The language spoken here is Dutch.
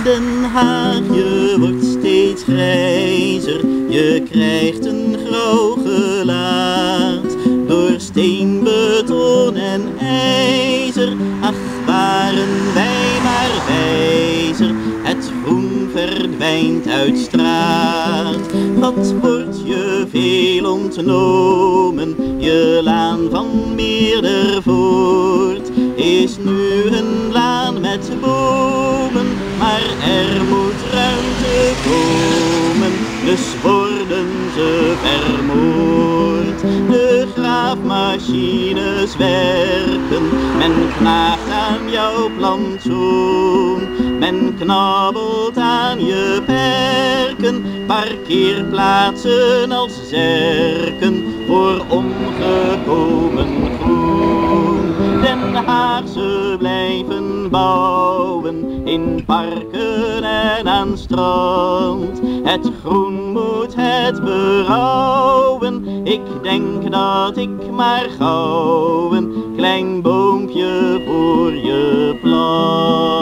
Den Haag, je wordt steeds grijzer, je krijgt een grauw gelaat. Door steen, beton en ijzer, ach waren wij maar wijzer. Het groen verdwijnt uit straat. Wat wordt je veel ontnomen, je laan van Meerdervoort is nu een laan met bomen, maar er moet ruimte komen, dus worden ze vermoord. De graafmachines werken, men knaagt aan jouw plantsoen, men knabbelt aan je perken, parkeerplaatsen als zerken voor omgekomen groen. Den Haagse blijven bouwen in parken en aan strand. Het groen moet het berouwen, ik denk dat ik maar gauw een klein boompje voor je plant.